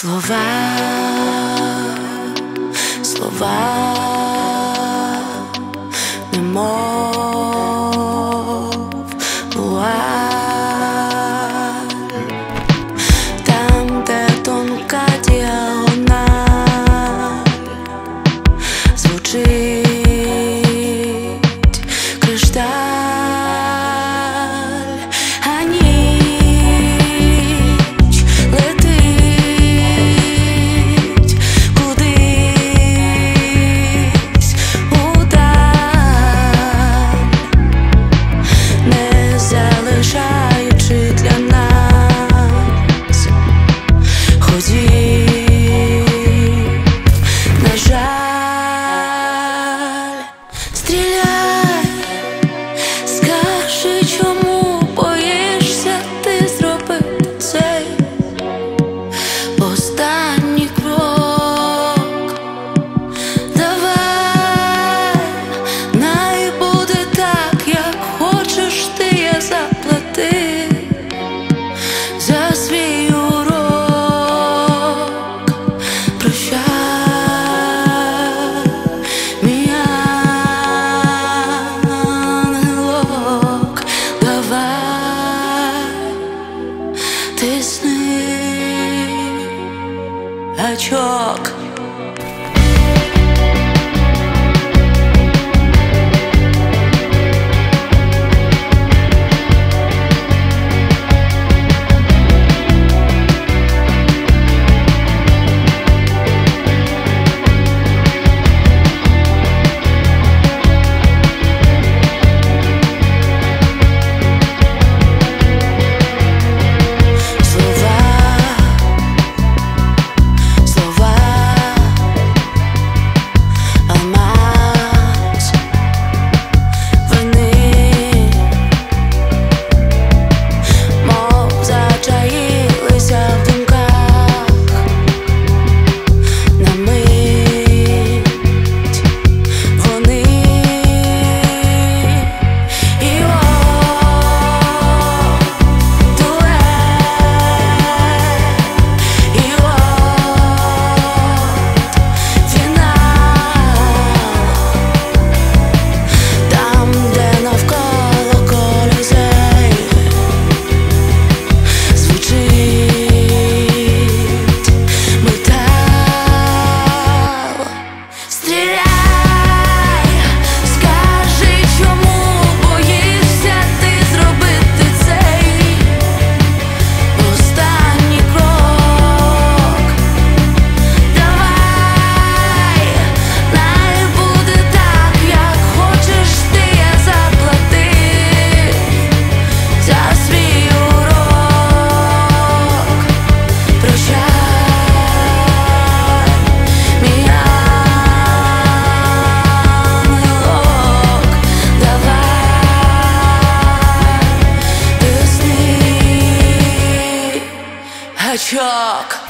Слова, слова, немов вуаль. Там, де тонка діагональ, звучить кришталь, а ніч летить кудись удаль, не залишаючи для нас ходів, на жаль. Стріляй, скажи, чому боїшся ти зробити цей останній крок. Давай, най буде так, як хочеш ти, я заплати за свій урок. Прощай, мій ангелок, давай, тисни гачок. Гачок.